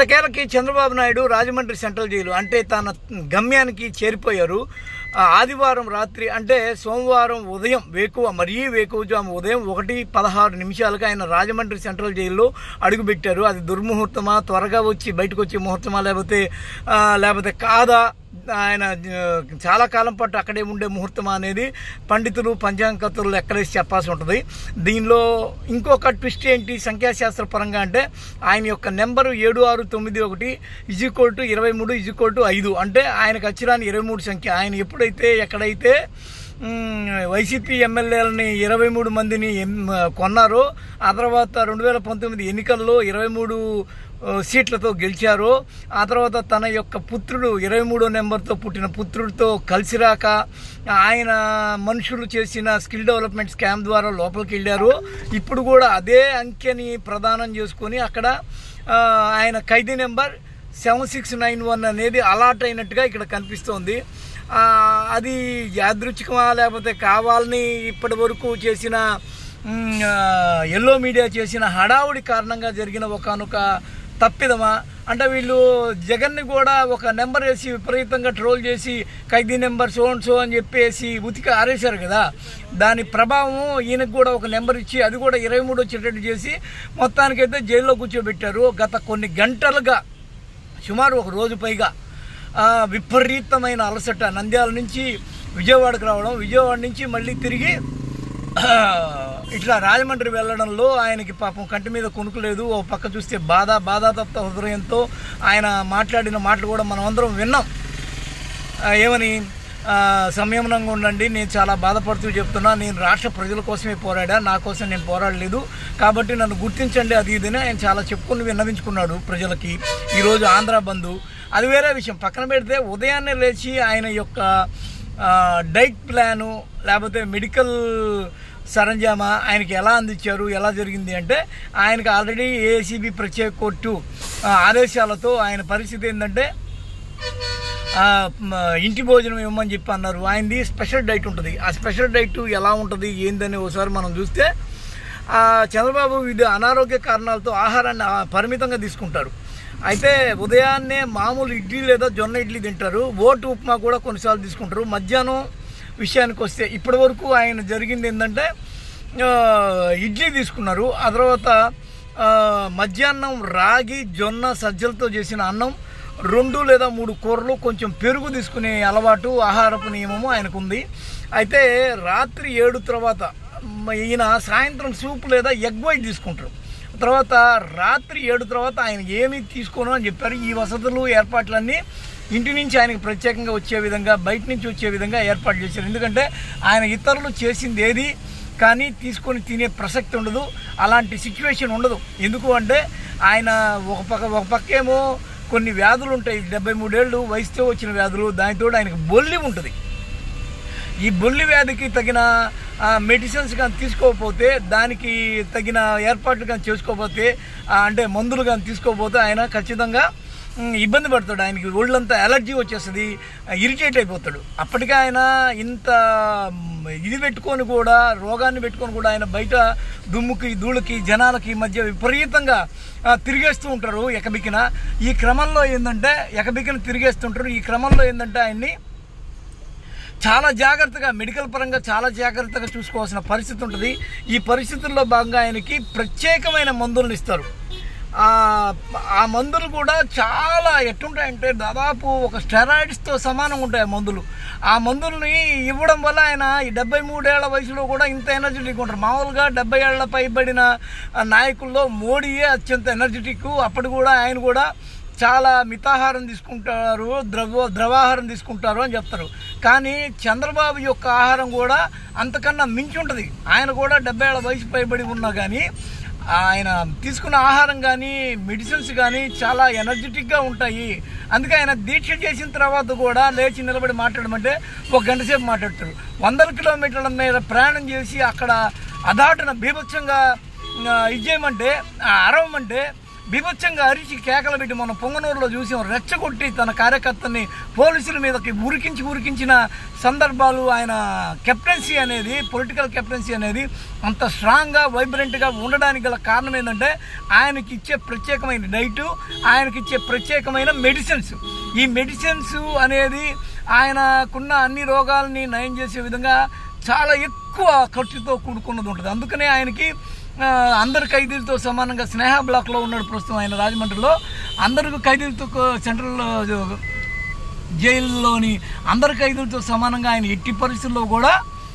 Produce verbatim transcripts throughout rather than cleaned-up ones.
ఎట్టకేలకి Chandrababu Naidu Rajahmundry central jail అంటే తన గమ్యానికి చేరిపోయారు. ఆదివారం రాత్రి అంటే సోమవారం ఉదయం వేకువ మరీ వేకువజాము ఉదయం ఒకటి పదహారు నిమిషాలకు ఆయన రాజమండ్రి సెంట్రల్ జైల్లో అడుగుపెట్టారు. అది దుర్ముహూర్తమా, త్వరగా వచ్చి బయటకు వచ్చే ముహూర్తమా, లేకపోతే లేకపోతే కాదా, ఆయన చాలా కాలం పాటు అక్కడే ఉండే ముహూర్తం అనేది పండితులు పంచాంగకర్తలు లెక్కలేసి చెప్పాల్సి ఉంటుంది. దీనిలో ఇంకొక ట్విస్ట్ ఏంటి సంఖ్యాశాస్త్ర పరంగా అంటే ఆయన యొక్క నెంబరు ఏడు ఆరు తొమ్మిది ఒకటి ఇజ్ ఈక్వల్ టు ఇరవై మూడు ఇజ్ ఈక్వల్ టు ఐదు అంటే ఆయనకు అచ్చిరాని ఇరవై మూడు సంఖ్య. ఆయన ఎప్పుడైతే ఎక్కడైతే వైసీపీ ఎమ్మెల్యేలని ఇరవై మూడు మందిని కొన్నారో, ఆ తర్వాత రెండు వేల పంతొమ్మిది ఎన్నికల్లో ఇరవై మూడు సీట్లతో గెలిచారో, ఆ తర్వాత తన యొక్క పుత్రుడు ఇరవై మూడో నెంబర్తో పుట్టిన పుత్రుడితో కలిసి రాక ఆయన మనుషులు చేసిన స్కిల్ డెవలప్మెంట్ స్కామ్ ద్వారా లోపలికి వెళ్ళారు. ఇప్పుడు కూడా అదే అంకెని ప్రదానం చేసుకొని అక్కడ ఆయన ఖైదీ number seven six nine one అనేది అలాట్ అయినట్టుగా ఇక్కడ కనిపిస్తోంది. అది యాదృచ్ఛికమా లేకపోతే కావాలని ఇప్పటి వరకు చేసిన ఎల్లో మీడియా చేసిన హడావుడి కారణంగా జరిగిన ఒకనొక తప్పిదమా అంటే వీళ్ళు జగన్ని కూడా ఒక నెంబర్ వేసి విపరీతంగా ట్రోల్ చేసి ఖైదీ నెంబర్ సో అండ్ సో అని చెప్పేసి ఉతికి ఆరేశారు కదా, దాని ప్రభావం ఈయనకు కూడా ఒక నెంబర్ ఇచ్చి అది కూడా ఇరవై మూడు వచ్చేటట్టు చేసి మొత్తానికైతే జైల్లో కూర్చోబెట్టారు. గత కొన్ని గంటలుగా సుమారు ఒక రోజు పైగా విపరీతమైన అలసట, నంద్యాల నుంచి విజయవాడకు రావడం, విజయవాడ నుంచి మళ్ళీ తిరిగి ఇట్లా రాజమండ్రి వెళ్ళడంలో ఆయనకి పాపం కంటి మీద కొనుక్కులేదు. ఓ పక్క చూస్తే బాధ బాధాతప్త హృదయంతో ఆయన మాట్లాడిన మాటలు కూడా మనం అందరం విన్నాం. ఏమని, సంయమనంగా ఉండండి, నేను చాలా బాధపడుతూ చెప్తున్నా, నేను రాష్ట్ర ప్రజల కోసమే పోరాడా, నా కోసం నేను పోరాడలేదు, కాబట్టి నన్ను గుర్తించండి అది ఇదని ఆయన చాలా చెప్పుకుని విన్నవించుకున్నాడు ప్రజలకి. ఈరోజు ఆంధ్ర బంధు అది వేరే విషయం పక్కన పెడితే, ఉదయాన్నే లేచి ఆయన యొక్క డైట్ ప్లాను లేకపోతే మెడికల్ సరంజామా ఆయనకి ఎలా అందించారు, ఎలా జరిగింది అంటే ఆయనకి ఆల్రెడీ ఏసీబీ ప్రత్యేక కోర్టు ఆదేశాలతో ఆయన పరిస్థితి ఏంటంటే ఇంటి భోజనం ఇవ్వమని చెప్పి అన్నారు. ఆయనది స్పెషల్ డైట్ ఉంటుంది. ఆ స్పెషల్ డైట్ ఎలా ఉంటుంది ఏందని ఒకసారి మనం చూస్తే చంద్రబాబు ఇది అనారోగ్య కారణాలతో ఆహారాన్ని పరిమితంగా తీసుకుంటారు. అయితే ఉదయాన్నే మామూలు ఇడ్లీ లేదా జొన్న ఇడ్లీ తింటారు, ఓటు ఉప్మా కూడా కొన్నిసార్లు తీసుకుంటారు. మధ్యాహ్నం విషయానికి వస్తే ఇప్పటి వరకు ఆయన జరిగింది ఏంటంటే ఇడ్లీ తీసుకున్నారు, ఆ తర్వాత మధ్యాహ్నం రాగి జొన్న సజ్జలతో చేసిన అన్నం, రెండు లేదా మూడు కూరలు, కొంచెం పెరుగు తీసుకునే అలవాటు ఆహారపు నియమము ఆయనకు ఉంది. అయితే రాత్రి ఏడు తర్వాత ఈయన సాయంత్రం సూప్ లేదా ఎగ్ వైట్ తీసుకుంటారు. తర్వాత రాత్రి ఏడు తర్వాత ఆయన ఏమీ తీసుకోను అని చెప్పారు. ఈ వసతులు ఏర్పాట్లన్నీ ఇంటి నుంచి ఆయనకు ప్రత్యేకంగా వచ్చే విధంగా, బయట నుంచి వచ్చే విధంగా ఏర్పాటు చేశారు. ఎందుకంటే ఆయన ఇతరులు చేసింది ఏది కానీ తీసుకొని తినే ప్రసక్తి ఉండదు, అలాంటి సిచ్యువేషన్ ఉండదు. ఎందుకు అంటే ఆయన ఒక పక్క ఒక పక్కేమో కొన్ని వ్యాధులు ఉంటాయి, డెబ్బై మూడేళ్ళు వయసుతో వచ్చిన వ్యాధులు, దానితో ఆయనకు బొల్లి ఉంటుంది. ఈ బొల్లి వ్యాధికి తగిన మెడిసిన్స్ కానీ తీసుకోకపోతే, దానికి తగిన ఏర్పాట్లు కానీ చేసుకోకపోతే, అంటే మందులు కానీ తీసుకోకపోతే ఆయన ఖచ్చితంగా ఇబ్బంది పడతాడు. ఆయనకి ఒళ్ళంతా ఎలర్జీ వచ్చేస్తుంది, ఇరిటేట్ అయిపోతాడు. అప్పటికే ఆయన ఇంత ఇది పెట్టుకొని కూడా, రోగాన్ని పెట్టుకొని కూడా ఆయన బయట దుమ్ముకి ధూళికి జనాలకి మధ్య విపరీతంగా తిరిగేస్తూ ఉంటారు ఎకబికిన. ఈ క్రమంలో ఏంటంటే ఎకబికిన తిరిగేస్తుంటారు. ఈ క్రమంలో ఏంటంటే ఆయన్ని చాలా జాగ్రత్తగా మెడికల్ పరంగా చాలా జాగ్రత్తగా చూసుకోవాల్సిన పరిస్థితి ఉంటుంది. ఈ పరిస్థితుల్లో భాగంగా ఆయనకి ప్రత్యేకమైన మందులను ఇస్తారు. ఆ మందులు కూడా చాలా ఎట్టుంటాయంటే దాదాపు ఒక స్టెరాయిడ్స్తో సమానంగా ఉంటాయి ఆ మందులు. ఆ మందుల్ని ఇవ్వడం వల్ల ఆయన ఈ డెబ్బై మూడేళ్ల వయసులో కూడా ఇంత ఎనర్జెటిక్ ఉంటారు. మామూలుగా డెబ్బై ఏళ్ల పైబడిన నాయకుల్లో మోడీయే అత్యంత ఎనర్జెటిక్. అప్పుడు కూడా ఆయన కూడా చాలా మితాహారం తీసుకుంటారు, ద్రవ ద్రవాహారం తీసుకుంటారు అని చెప్తారు. కానీ చంద్రబాబు యొక్క ఆహారం కూడా అంతకన్నా మించి ఉంటుంది. ఆయన కూడా డెబ్బై ఏళ్ళ వయసు పైబడి ఉన్నా కానీ ఆయన తీసుకున్న ఆహారం కానీ మెడిసిన్స్ కానీ చాలా ఎనర్జెటిక్గా ఉంటాయి. అందుకే ఆయన దీక్ష చేసిన తర్వాత కూడా లేచి నిలబడి మాట్లాడమంటే ఒక గంట సేపు మాట్లాడతారు. వందల కిలోమీటర్ల మీద ప్రయాణం చేసి అక్కడ అదాటున బీభత్సంగా ఇది చేయమంటే అరవమంటే బీభత్సంగా అరిచి కేకలు పెట్టి మనం పొంగనూరులో చూసాం, రెచ్చగొట్టి తన కార్యకర్తని పోలీసుల మీదకి ఉరికించి ఉరికించిన సందర్భాలు. ఆయన కెప్టెన్సీ అనేది, పొలిటికల్ కెప్టెన్సీ అనేది అంత స్ట్రాంగ్గా వైబ్రెంట్గా ఉండడానికి గల కారణం ఏంటంటే ఆయనకి ఇచ్చే ప్రత్యేకమైన డైటు, ఆయనకి ఇచ్చే ప్రత్యేకమైన మెడిసిన్స్. ఈ మెడిసిన్స్ అనేది ఆయనకున్న అన్ని రోగాలని నయం చేసే విధంగా చాలా ఎక్కువ ఖర్చుతో కూడుకున్నది ఉంటుంది. అందుకనే ఆయనకి అందరు ఖైదీలతో సమానంగా స్నేహ బ్లాక్లో ఉన్నాడు ప్రస్తుతం ఆయన రాజమండ్రిలో. అందరు ఖైదీలతో సెంట్రల్ జైల్లోని అందరు ఖైదీలతో సమానంగా ఆయన ఎట్టి పరిస్థితుల్లో కూడా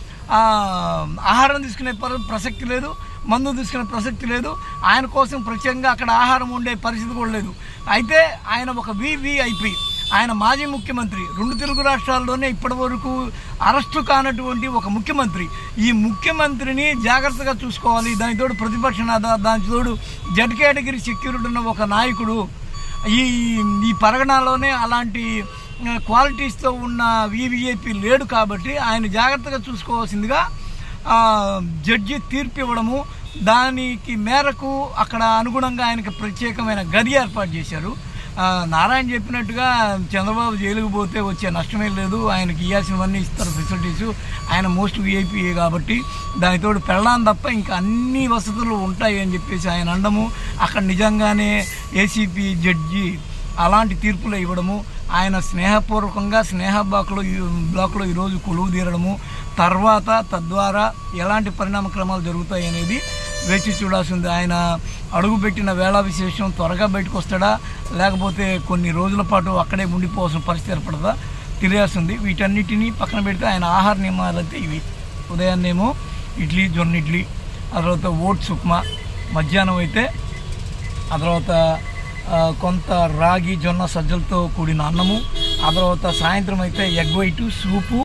ఆహారం తీసుకునే ప్రసక్తి లేదు, మందు తీసుకునే ప్రసక్తి లేదు. ఆయన కోసం ప్రత్యేకంగా అక్కడ ఆహారం ఉండే పరిస్థితి కూడా లేదు. అయితే ఆయన ఒక వివిఐపి, ఆయన మాజీ ముఖ్యమంత్రి, రెండు తెలుగు రాష్ట్రాల్లోనే ఇప్పటి వరకు అరెస్టు కానటువంటి ఒక ముఖ్యమంత్రి. ఈ ముఖ్యమంత్రిని జాగ్రత్తగా చూసుకోవాలి. దాని తోడు ప్రతిపక్ష నేత, దాని తోడు జడ్ కేటగిరీ సెక్యూరిటీ ఉన్న ఒక నాయకుడు. ఈ ఈ పరగణలోనే అలాంటి క్వాలిటీస్తో ఉన్న వివిఐపి లేడు కాబట్టి ఆయన జాగ్రత్తగా చూసుకోవాల్సిందిగా జడ్జి తీర్పు ఇవ్వడము, దానికి మేరకు అక్కడ అనుగుణంగా ఆయనకు ప్రత్యేకమైన గది ఏర్పాటు చేశారు. నారాయణ చెప్పినట్టుగా చంద్రబాబు జైలుకు పోతే వచ్చే నష్టమే లేదు, ఆయనకి ఇవ్వాల్సినవన్నీ ఇస్తారు ఫెసిలిటీసు. ఆయన మోస్ట్ విఐపీఏ కాబట్టి దానితోడు పెళ్ళాం తప్ప ఇంకా అన్ని వసతులు ఉంటాయి అని చెప్పేసి ఆయన అనడము, అక్కడ నిజంగానే ఏసీపీ జడ్జి అలాంటి తీర్పులు ఇవ్వడము, ఆయన స్నేహపూర్వకంగా స్నేహ బ్లాక్లో బ్లాక్లో ఈరోజు కొలువు తీరడము, తర్వాత తద్వారా ఎలాంటి పరిణామ క్రమాలు జరుగుతాయి అనేది వేచి చూడాల్సింది. ఆయన అడుగుపెట్టిన వేళ విశేషం త్వరగా బయటకు వస్తాడా, లేకపోతే కొన్ని రోజుల పాటు అక్కడే ఉండిపోవాల్సిన పరిస్థితి ఏర్పడదా తెలియాల్సింది. వీటన్నిటినీ పక్కన పెడితే ఆయన ఆహార నియమాలు అయితే ఇవి: ఉదయాన్నేమో ఇడ్లీ, జొన్న ఇడ్లీ, ఆ తర్వాత ఓట్స్ ఉప్మా, మధ్యాహ్నం అయితే ఆ తర్వాత కొంత రాగి, జొన్న, సజ్జలతో కూడిన అన్నము, ఆ తర్వాత సాయంత్రం అయితే ఎగ్ వైటు, సూపు,